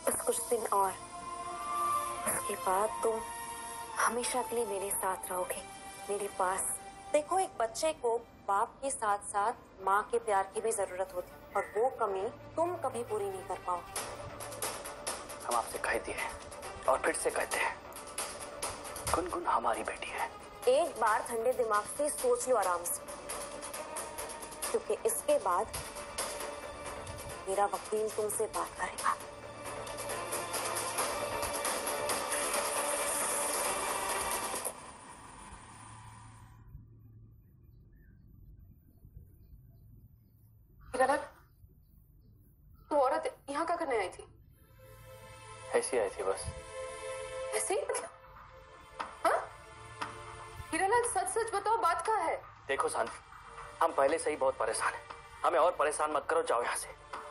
बस कुछ दिन और, उसके बाद तुम हमेशा के लिए मेरे साथ रहोगे, मेरे पास। देखो, एक बच्चे को बाप के साथ साथ माँ के प्यार की भी जरूरत होती है, और वो कमी तुम कभी पूरी नहीं कर पाओगे। हम आपसे कह दिए और फिर से कहते हैं, गुनगुन हमारी बेटी है। एक बार ठंडे दिमाग से सोच लो आराम से, क्योंकि इसके बाद मेरा वकील तुमसे बात करेगा। वो औरत यहाँ क्या करने आई थी? ऐसी आई थी बस। ऐसे ही मतलब? हाँ? हीरालाल, सच सच बताओ, बात क्या है? देखो शांति, हम पहले से ही बहुत परेशान हैं, हमें और परेशान मत करो, जाओ यहाँ से।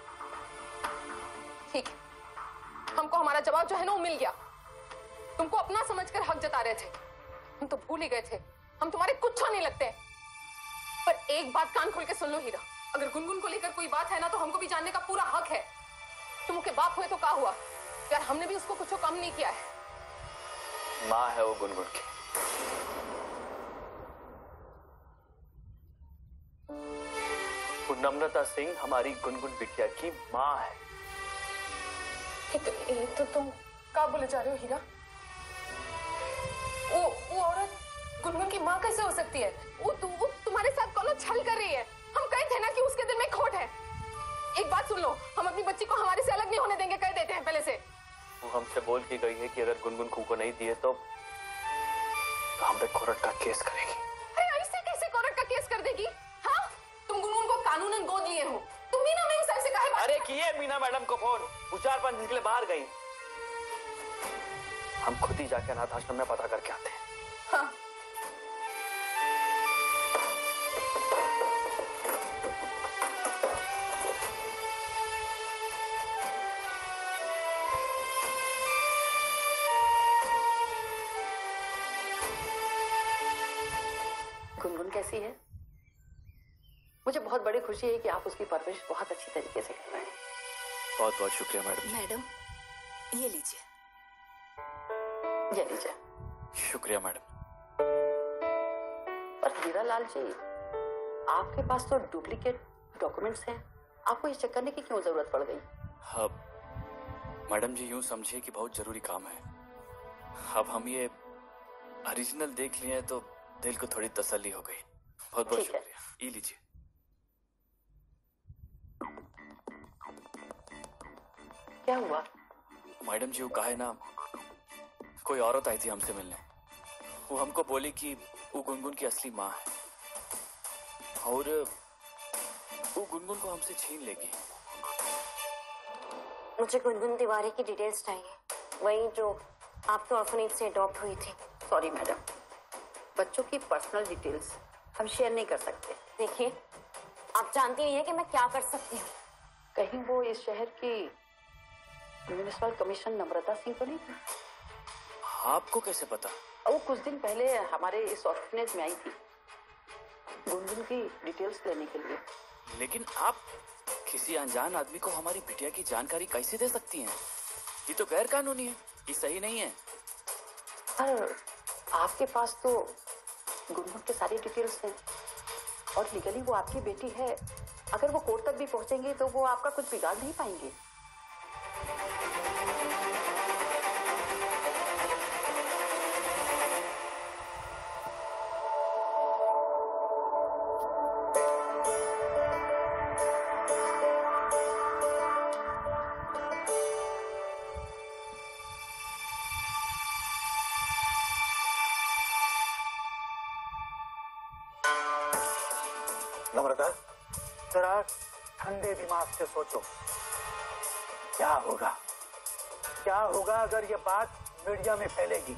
ठीक है, हमको हमारा जवाब जो है ना वो मिल गया। तुमको अपना समझकर हक जता रहे थे, हम तो भूल ही गए थे हम तुम्हारे कुछ नहीं लगते। पर एक बात कान खोल के सुन लो हीरा, अगर गुनगुन को लेकर कोई बात है ना तो हमको भी जानने का पूरा हक है। तुम उसके बाप हुए तो क्या हुआ यार, हमने भी उसको कुछ कम नहीं किया है। माँ है वो गुनगुन की। वो नम्रता सिंह हमारी गुनगुन बिटिया की माँ है। तो तुम क्या बोले जा रहे हो हीरा? वो औरत गुनगुन की माँ कैसे हो सकती है? वो तुम्हारे साथ कौन छल कर रही है? हम कहे थे ना कि उसके दिल में खोट है। एक बात सुन लो, हम अपनी बच्ची को हमारे से अलग नहीं होने देंगे, कह देते हैं पहले से। वो हमसे बोल के गई है कि अगर गुनगुन को नहीं दिए तो हम पे कोर्ट का केस करेगी। अरे ऐसे कैसे कोर्ट का केस कर देगी? हाँ, तुम गुनगुन को कानूनन गोद लिए हो। तुम मीना मैम साहब से कहे बात। अरे किए मीना मैडम को फोन, वो 4-5 दिन के लिए बाहर गई। हम खुद ही जाके अनाथ आश्रम में पता करके आते हैं। हाँ। गुनगुन कैसी है? मुझे बहुत बड़ी खुशी है कि आप उसकी परवरिश बहुत अच्छी तरीके से कर रहे हैं। बहुत बहुत शुक्रिया मैडम। मैडम, ये लीजिए। ये लीजिए। शुक्रिया मैडम। पर हीरालाल जी, आपके पास तो डुप्लीकेट डॉक्यूमेंट्स हैं, आपको ये चेक करने की क्यों जरूरत पड़ गई? अब मैडम जी यूं समझिए कि बहुत जरूरी काम है। अब हम ये ओरिजिनल देख लिए तो दिल को थोड़ी तसल्ली हो गई। बहुत बहुत शुक्रिया। ये लीजिए। क्या हुआ? मैडम जी वो कहे ना, कोई औरत आई थी हमसे मिलने। वो हमको बोली कि वो गुनगुन की असली माँ है और वो गुनगुन को हमसे छीन लेगी। मुझे गुनगुन तिवारी की डिटेल्स चाहिए, वही जो आपके ऑर्फनेज से अडॉप्ट हुई थी। सॉरी मैडम, बच्चों की पर्सनल डिटेल्स हम शेयर नहीं कर सकते। देखिए, आप जानती नहीं है कि मैं क्या कर सकती हूँ। कहीं वो इस शहर की म्युनिसिपल कमिश्नर नम्रता सिंह तो नहीं थी? आपको कैसे पता? वो कुछ दिन पहले हमारे इस ऑर्फनेज में आई थी गुनगुन की डिटेल्स लेने के लिए। लेकिन आप किसी अनजान आदमी को हमारी बिटिया की जानकारी कैसे दे सकती हैं? ये तो गैर कानूनी है, ये सही नहीं है। पर आपके पास तो गुनगुन के सारी डिटेल्स हैं और लीगली वो आपकी बेटी है। अगर वो कोर्ट तक भी पहुंचेंगे तो वो आपका कुछ बिगाड़ नहीं पाएंगे। नम्रता, जरा ठंडे दिमाग से सोचो, क्या होगा अगर ये बात मीडिया में फैलेगी?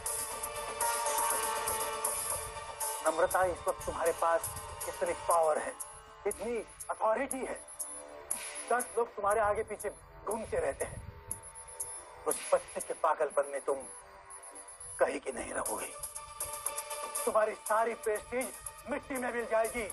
नम्रता, इस वक्त तुम्हारे पास इतनी पावर है, इतनी अथॉरिटी है, 10 लोग तुम्हारे आगे पीछे घूमते रहते हैं। उस बच्चे के पागलपन में तुम कहीं की नहीं रहोगी, तुम्हारी सारी प्रेस्टीज मिट्टी में मिल जाएगी।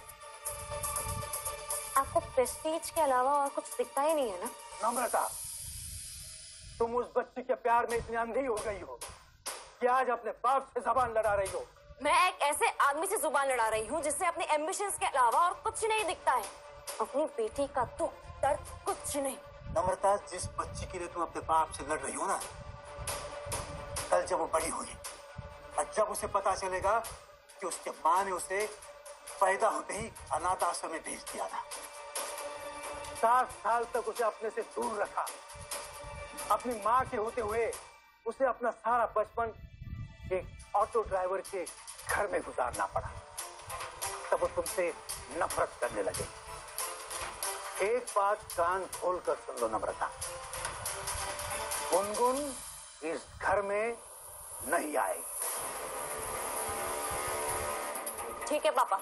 आपको प्रेस्टीज के अलावा और कुछ दिखता ही नहीं है ना? नम्रता, तुम उस बच्ची के प्यार में इतनी अंधी हो गई हो कि आज अपने बाप से जबान लड़ा रही हो। मैं एक ऐसे आदमी से जुबान लड़ा रही हूँ जिससे अपने एम्बिशंस के अलावा और कुछ नहीं दिखता है। अपनी बेटी का दुख दर्द कुछ नहीं। नम्रता, जिस बच्ची के लिए तुम अपने बाप से लड़ रही हो ना, कल जब वो बड़ी होगी और जब उसे पता चलेगा कि उसके माँ ने उसे पैदा होते ही अनाथ आश्रम में भेज दिया था, 7 साल तक उसे अपने से दूर रखा, अपनी माँ के होते हुए उसे अपना सारा बचपन एक ऑटो ड्राइवर के घर में गुजारना पड़ा, तब वो तुमसे नफरत करने लगे। एक बात कान खोलकर सुन लो नम्रता, गुनगुन इस घर में नहीं आएगी। ठीक है पापा,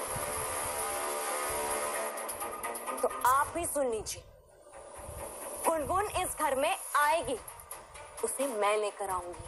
तो आप भी सुन लीजिए। गुनगुन इस घर में आएगी, उसे मैं लेकर आऊंगी।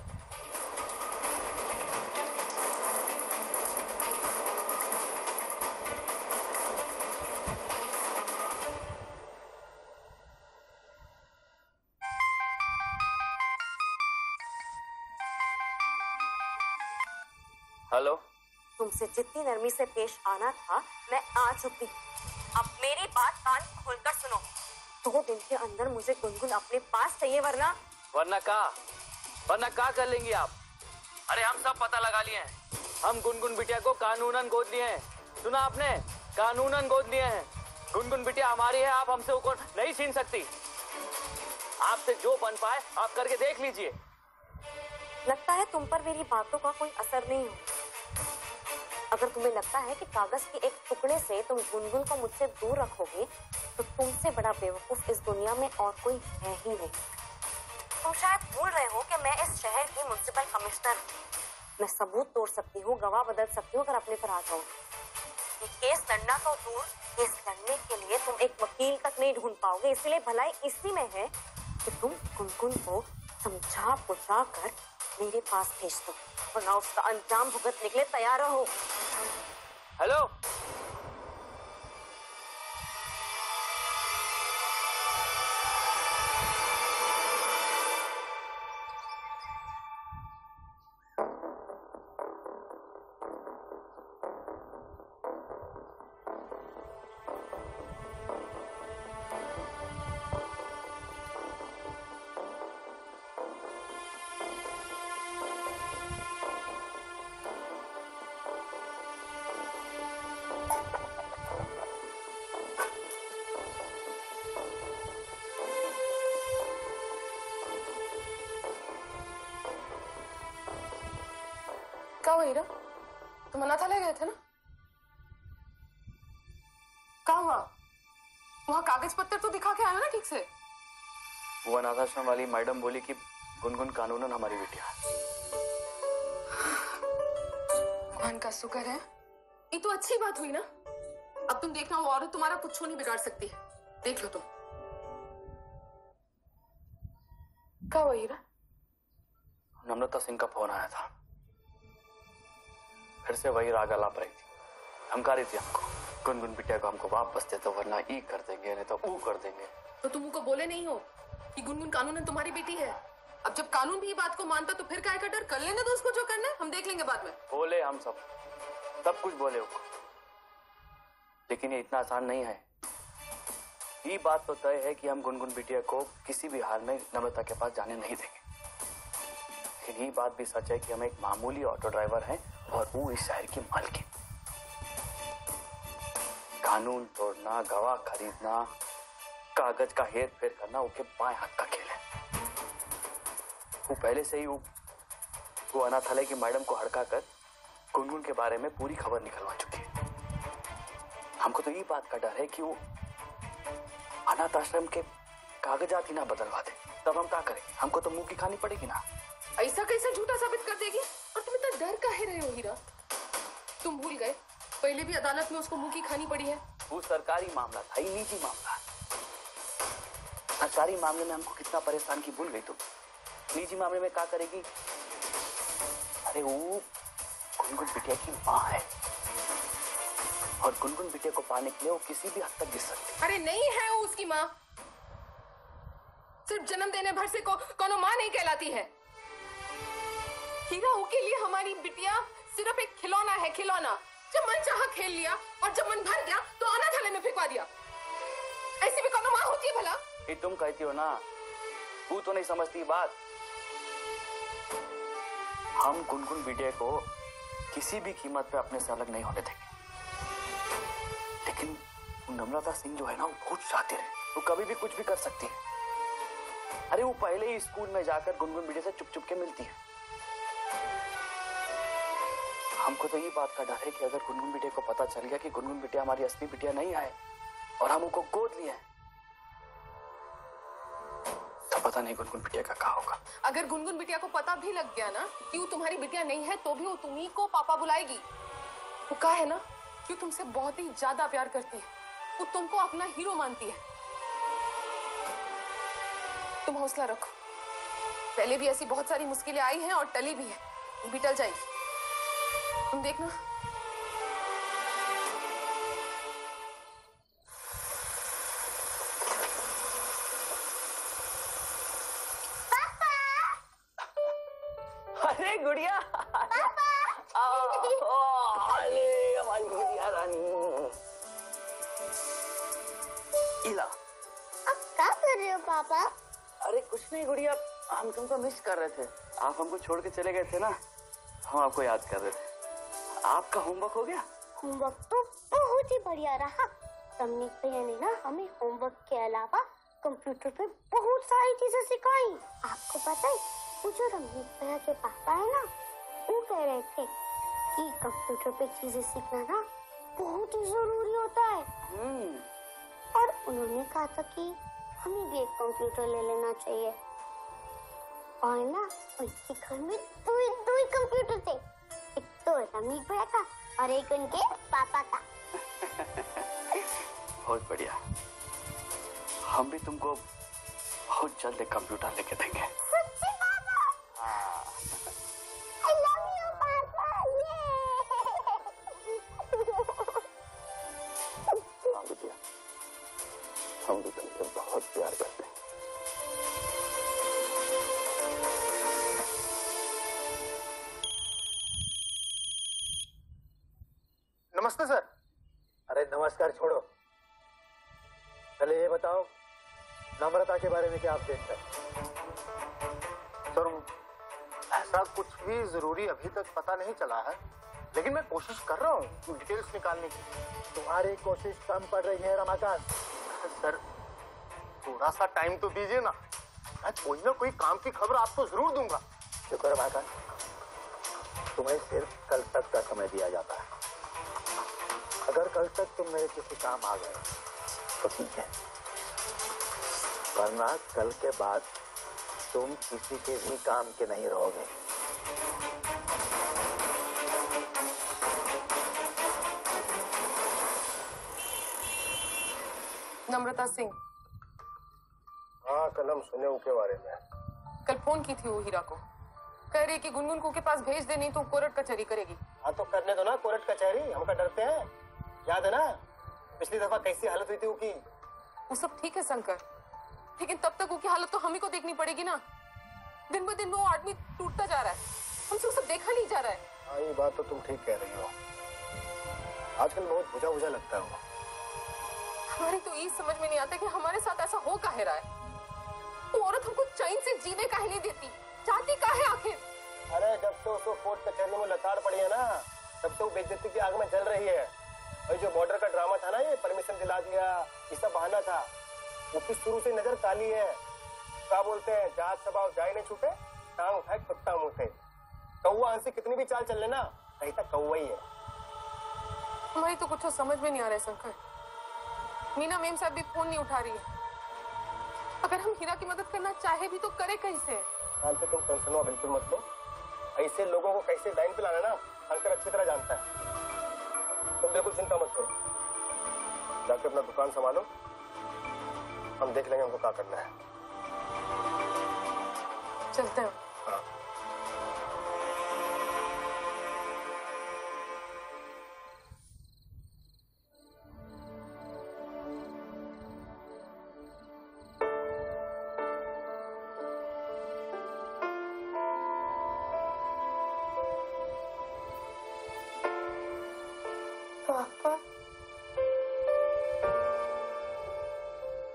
हेलो। तुमसे जितनी नरमी से पेश आना था मैं आ चुकी। अब मेरी बात कान खोलकर सुनो। 2 दिन के अंदर मुझे गुनगुन अपने पास चाहिए, वरना का कर लेंगी आप? अरे हम सब पता लगा लिए हैं। हम गुनगुन बिटिया को कानूनन गोद लिए हैं। सुना आपने? कानूनन गोद लिए हैं। गुनगुन बिटिया हमारी है, आप हमसे उसको नहीं छीन सकती। आपसे जो बन पाए आप करके देख लीजिए। लगता है तुम पर मेरी बातों का कोई असर नहीं हो। अगर तुम्हें लगता है कि कागज के एक टुकड़े से तुम गुनगुन को मुझसे दूर रखोगे, तो तुमसे बड़ा बेवकूफ इस दुनिया में और कोई है ही नहीं। तुम शायद भूल रहे हो कि मैं इस शहर की म्युनिसिपल कमिश्नर हूँ। मैं सबूत तोड़ सकती हूँ, गवाह बदल सकती हूँ अगर अपने पर आ जाओ। ये केस लड़ना तो दूर, केस लड़ने के लिए तुम एक वकील तक नहीं ढूंढ पाओगे। इसलिए भलाई इसी में है कि तुम गुनगुन को समझा बुझा कर मेरे पास भेज दो, वरना उसका अंजाम भुगतने के लिए तैयार रहो। हेलो। क्या हुआ हीरा? तुम अनाथालय गए थे ना? क्या हुआ? वहाँ कागज पत्तर तो दिखा के आया ना ठीक से? वो अनाथाश्रम वाली मैडम बोली कि गुनगुन कानूनन हमारी बेटिया है। भगवान का शुक्र है, ये तो अच्छी बात हुई ना। अब तुम देखना, वो औरत तुम्हारा कुछ नहीं बिगाड़ सकती है। देख लो तुम। क्या हुआ हीरा? नम्रता सिंह का फोन आया था। फिर से वही राग आलाप रही थी, धमका रही थी हमको। गुनगुन बिटिया को हमको वापस दे दो, वरना ई कर देंगे, नहीं तो ऊ कर देंगे। तो तुम उनको बोले नहीं हो कि गुनगुन कानूनन तुम्हारी बेटी है? अब जब कानून भी ये बात को मानता तो फिर काय का डर? कर लेने दो उसको, जो करना है हम देख लेंगे बाद में। बोले हम सब कुछ बोले उसको, लेकिन ये इतना आसान नहीं है। ये बात तो तय है कि हम गुनगुन बिटिया को किसी भी हाल में नम्रता के पास जाने नहीं देंगे। लेकिन ये बात भी सच है कि हम एक मामूली ऑटो ड्राइवर हैं और वो इस शहर की मालकिन। कानून तोड़ना, गवाह खरीदना, कागज का हेर फेर करना उसके बाएं हाथ का खेल है। वो पहले से ही वो अनाथालय की मैडम को हड़का कर गुनगुन के बारे में पूरी खबर निकलवा चुकी है। हमको तो ये बात का डर है कि वो अनाथ आश्रम के कागजात ही ना बदलवा दे, तब हम क्या करें? हमको तो मुंह की खानी पड़ेगी ना। ऐसा कैसे झूठा साबित कर देगी? और तुम इतना डर काहे रहे हो हीरा? तुम भूल गए पहले भी अदालत में उसको मुंह की खानी पड़ी है। वो सरकारी मामला था, ये निजी मामला। सरकारी मामले में हमको कितना परेशान की भूल गई तुम। निजी मामले में क्या करेगी? अरे वो गुनगुन बिटिया की माँ है और गुनगुन बिटिया को पाने के लिए वो किसी भी हद तक गिर सकती है। अरे नहीं है वो उसकी माँ। सिर्फ जन्म देने भर से कोनो माँ नहीं कहलाती है। हीरा के लिए हमारी बिटिया सिर्फ एक खिलौना है, खिलौना। जब मन चाहा खेल लिया और जब मन भर गया तो अनाथालय में फेंकवा दिया। ऐसी भी कोनो माँ होती है भला? ये तुम कहती हो ना, तू तो नहीं समझती बात। हम गुनगुन बिटिया को किसी भी कीमत पे अपने से अलग नहीं होने देंगे। लेकिन नम्रता सिंह जो है ना, वो बहुत शातिर है, वो कभी भी कुछ भी कर सकती है। अरे वो पहले ही स्कूल में जाकर गुनगुन बिटिया से चुप चुप के मिलती है। हमको तो ये बात का डर है कि अगर गुनगुन बिटिया को पता चल गया कि गुनगुन बिटिया हमारी असली बिटिया नहीं है और हम उनको गोद लिया है, तो पता नहीं गुनगुन बिटिया का क्या होगा। अगर गुनगुन बिटिया को पता भी लग गया ना कि वो तुम्हारी बिटिया नहीं है, तो भी वो तुम्ही को पापा बुलाएगी। वो कहा है ना कि वो तुमसे बहुत ही ज्यादा प्यार करती है, वो तुमको अपना हीरो मानती है। तुम हौसला रखो, पहले भी ऐसी बहुत सारी मुश्किलें आई हैं और टली भी है, ये भी टल जाएगी। तुम देखना। अरे गुड़िया, अरे हमारी गुड़िया रानी। इला, अब क्या कर रहे हो पापा? अरे कुछ नहीं गुड़िया, हम तुमको मिस कर रहे थे। आप हमको छोड़ के चले गए थे ना, हम आपको याद कर रहे थे। आपका होमवर्क हो गया? होमवर्क तो बहुत ही बढ़िया रहा। रमनीक भैया ने ना हमें होमवर्क के अलावा कंप्यूटर पे बहुत सारी चीजें सिखाई। आपको पता है, वो जो रमनीक भैया के पापा है ना, वो कह रहे थे कि कंप्यूटर पे चीजें सीखना ना बहुत ही जरूरी होता है। और उन्होंने कहा था कि हमें भी एक कंप्यूटर ले लेना चाहिए। और ना उनके घर में दो ही कंप्यूटर थे, एक तो रमनीक भैया का और एक उनके पापा का। बहुत बढ़िया, हम भी तुमको बहुत जल्द एक कंप्यूटर लेके देंगे। सच्ची पापा? I love you पापा। हाँ बिटिया, हम भी तुमसे बहुत प्यार करते हैं। नमस्ते सर। अरे नमस्कार छोड़ो, पहले ये बताओ नम्रता के बारे में क्या अपडेट है? सर ऐसा कुछ भी जरूरी अभी तक पता नहीं चला है, लेकिन मैं कोशिश कर रहा हूँ डिटेल्स निकालने की। तुम्हारी कोशिश कम पड़ रही है रमाकांत। सर थोड़ा सा टाइम तो दीजिए ना, मैं कोई ना कोई काम की खबर आपको जरूर दूंगा। शुक्र रमाकांत, तुम्हें सिर्फ कल तक का समय दिया जाता है। अगर कल तक तुम मेरे किसी काम आ गए तो ठीक है, वरना कल के बाद तुम किसी के भी काम के नहीं रहोगे। नम्रता सिंह, हाँ कल हम सुने उनके बारे में। कल फोन की थी वो हीरा को, कह रही कि गुनगुन को के पास भेज दे, नहीं तो कोर्ट कचहरी करेगी। हाँ तो करने दो ना कोर्ट कचहरी, हम क्या डरते हैं? याद है ना पिछली दफा कैसी हालत हुई थी उसकी? वो सब ठीक है शंकर, लेकिन तब तक उसकी हालत तो हम ही को देखनी पड़ेगी ना। दिन ब दिन वो आदमी टूटता जा रहा है, हमसे वो सब देखा नहीं जा रहा है। हाँ ये बात तो तुम ठीक कह रही हो, आजकल बहुत बुझा बुझा लगता है वो। हमारी तो ये समझ में नहीं आता कि हमारे साथ ऐसा हो काहे रहा है। वो औरत हमको चैन से जीने काहे नहीं देती, चाहती काहे आखिर? अरे जब तो उसको कोर्ट कचहरी में लताड़ पड़ी है ना, तब तो बेइज्जती की आग में जल रही है। और जो बॉर्डर का ड्रामा था ना, ये परमिशन दिला दिया, ये सब बहाना था। उसकी शुरू से नजर काली है। क्या बोलते हैं, जात स्वभाव जाए नहीं छूटे, टांग उठाए कुत्ता मुँह। कौवा हंसी कितनी भी चाल चल लेना, कहीं तक कौवा ही है। हमारी तो कुछ समझ में नहीं आ रहा है शंकर। मीना मेम साहब भी फोन नहीं उठा रही है। अगर हम हीरा की मदद करना चाहे भी तो करे कैसे? हाल पे तुम टेंशन बिल्कुल मत लो, ऐसे लोगों को कैसे लाइन पे लाना ना शंकर अच्छी तरह जानता है। तुम बिल्कुल चिंता मत करो, जाके अपना दुकान संभालो, हम देख लेंगे हमको क्या करना है। चलते हैं। हाँ।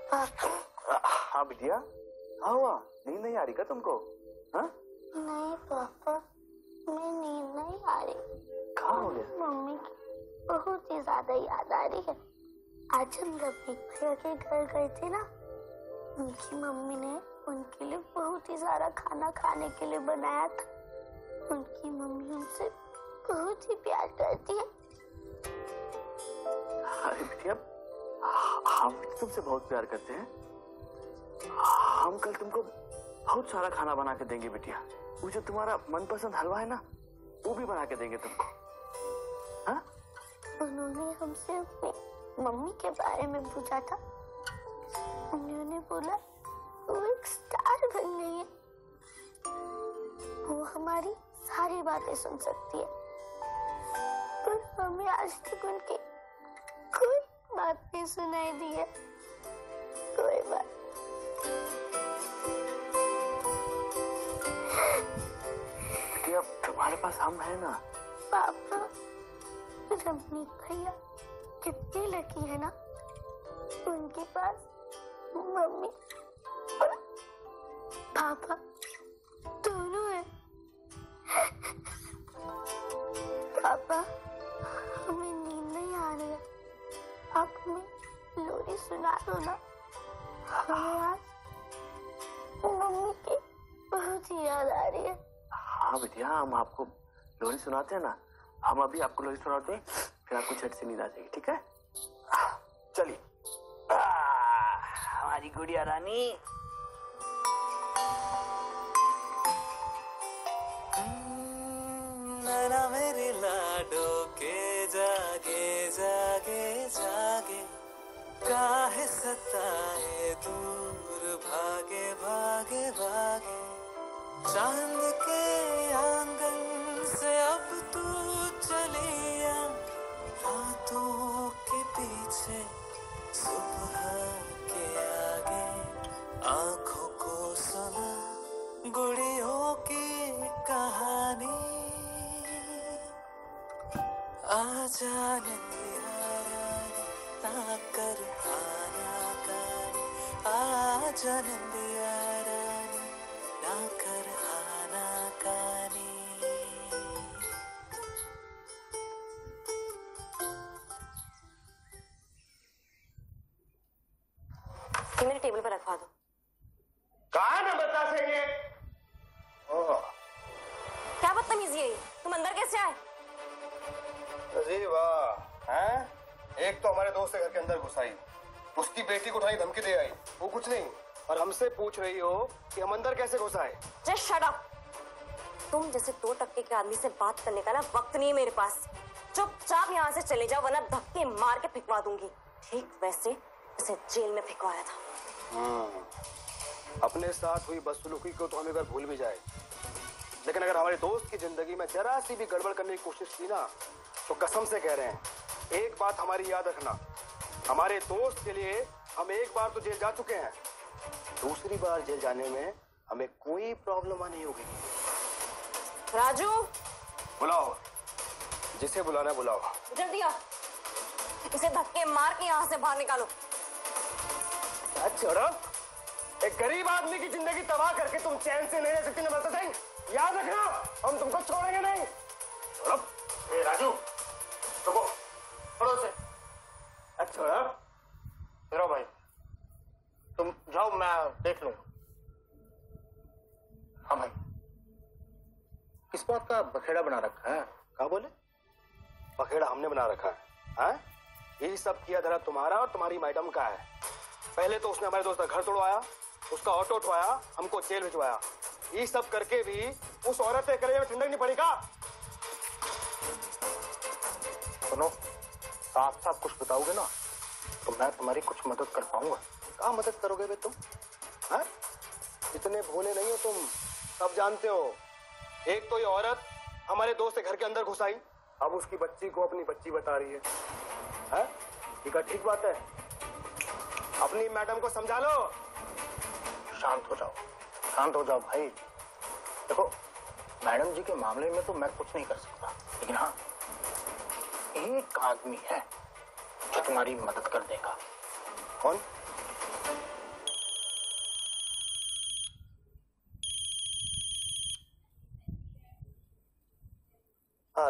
पापा। हाँ बिटिया, हाँ हुआ, नींद नहीं आ रही क्या तुमको? हाँ? नहीं पापा, मैं नींद नहीं आ रही। कहाँ हो गया? मम्मी की बहुत ही ज्यादा याद आ रही है। आज हम रफीक भैया के घर गए थे ना, उनकी मम्मी ने उनके लिए बहुत ही सारा खाना खाने के लिए बनाया था। उनकी मम्मी उनसे बहुत ही प्यार करती है। अरे बिटिया, हम तुमसे बहुत प्यार करते हैं। हम कल तुमको बहुत सारा खाना बना के देंगे बिटिया। वो जो तुम्हारा मनपसंद हलवा है ना, वो भी बना के देंगे तुमको। हाँ? उन्होंने हमसे अपनी मम्मी के बारे में पूछा था। उन्होंने बोला वो एक स्टार बन गई है, वो हमारी सारी बातें सुन सकती है। पर हमें आज तक उनकी कोई बात नहीं सुनाई दी है, कोई बात। बिटिया, तुम्हारे पास हम है ना। पापा, रमनीक भैया कितने लकी है ना, उनके पास मम्मी और पापा दोनों है। पापा, हमें नींद नहीं आ रही है, आप हमें लोरी सुना दो ना। हमें आज मम्मी की बहुत ही याद आ रही है। हाँ बिटिया, हम आपको लोरी सुनाते हैं ना। हम अभी आपको लोरी सुनाते हैं, फिर आपको झट से नींद आ जाएगी, ठीक है? चलिए। हमारी गुड़िया रानी। नैना मेरे लाडो के जागे जागे जागे, काहे सताए दूर भागे भागे भागे। चांद के आंगन से अब तू चली आ, रातों के पीछे सुबह के आगे। आंखों को सुना गुड़ियों की कहानी, आजा नंदिया रानी ना कर आना कानी। आजा नंदिया रानी ना कर आना कानी। ये मेरे टेबल पर रखवा दो। कहा ना बता सके। क्या बदतमीजी है ये? तुम अंदर कैसे आए? अरे वाह, हैं? एक तो हमारे दोस्त के घर के अंदर घुस आई, उसकी बेटी को उठाई धमकी दे आई, वो कुछ नहीं, और हमसे पूछ रही हो कि हम अंदर कैसे घुस आए। Just shut up. तुम जैसे 2 टक्के के आदमी से बात करने का ना वक्त नहीं है मेरे पास। चुपचाप यहाँ से चले जाओ, वरना धक्के मार के फेंकवा दूंगी, ठीक वैसे जैसे जेल में फेंकवाया था। अपने साथ हुई बदसलूकी को तो हम एक बार भूल भी जाए, लेकिन अगर हमारे दोस्त की जिंदगी में जरा सी भी गड़बड़ करने की कोशिश की ना, तो कसम से कह रहे हैं, एक बात हमारी याद रखना, हमारे दोस्त के लिए हम एक बार तो जेल जा चुके हैं, दूसरी बार जेल जाने में हमें कोई प्रॉब्लम नहीं होगी। राजू, बुलाओ, जिसे बुलाना बुलाओ। जल्दी आओ, इसे धक्के मार के यहाँ से बाहर निकालो। अच्छा, एक गरीब आदमी की जिंदगी तबाह करके तुम चैन से नहीं रह सकती ना बता सिंह, याद रखना, हम तुमको छोड़ेंगे नहीं। ए राजू, रुको, पढ़ो से। अच्छा, चलो भाई, तुम जाओ, मैं देख लूंगा। हाँ भाई, किस बात का बखेड़ा बना रखा है? क्या बोले? बखेड़ा हमने बना रखा है, हाँ? यही सब किया धरा तुम्हारा और तुम्हारी मैडम का है। पहले तो उसने हमारे दोस्त का घर तोड़वाया, उसका ऑटो उठवाया, हमको जेल भिजवाया। ये सब करके भी उस औरत के कलेजे में ठंडक नहीं पड़ी का? सुनो, साफ साफ कुछ बताओगे ना तो मैं तुम्हारी कुछ मदद कर पाऊंगा। क्या मदद करोगे बे तुम? हाँ? इतने भोले नहीं हो तुम, सब जानते हो। एक तो ये औरत हमारे दोस्त के घर के अंदर घुस आई, अब उसकी बच्ची को अपनी बच्ची बता रही है, हाँ? ये क्या ठीक बात है? अपनी मैडम को समझा लो। शांत हो जाओ, शांत हो जाओ भाई। देखो, मैडम जी के मामले में तो मैं कुछ नहीं कर सकता, लेकिन हाँ, एक आदमी है जो तुम्हारी मदद कर देगा। कौन?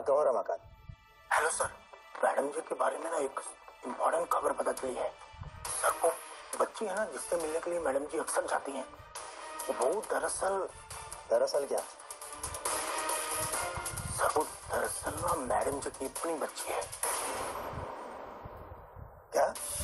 कहो Ramakant. Hello sir, madam ji के बारे में ना एक इम्पोर्टेंट खबर पता चली है सर। वो बच्ची है ना जिससे मिलने के लिए मैडम जी अक्सर जाती हैं, वो दरअसल क्या सर, वो दरअसल ना मैडम जी की अपनी बच्ची है। क्या?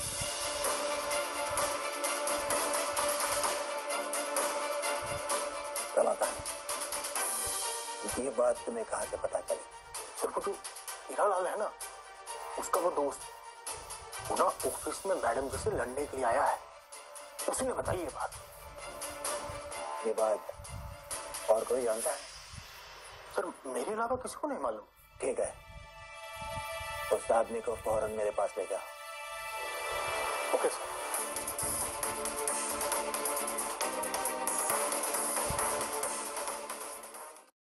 रमाकांत, ये बात तुम्हें कहाँ से पता चली? सर वो जो हीरालाल है ना, उसका वो दोस्त, वो ना ऑफिस में मैडम जी से लड़ने के लिए आया है, उसी ने बताई ये बात। ये बात और कोई जानता है? सर मेरे अलावा किसी को नहीं मालूम। ठीक है, उस आदमी को फौरन मेरे पास ले जाओ। Okay sir.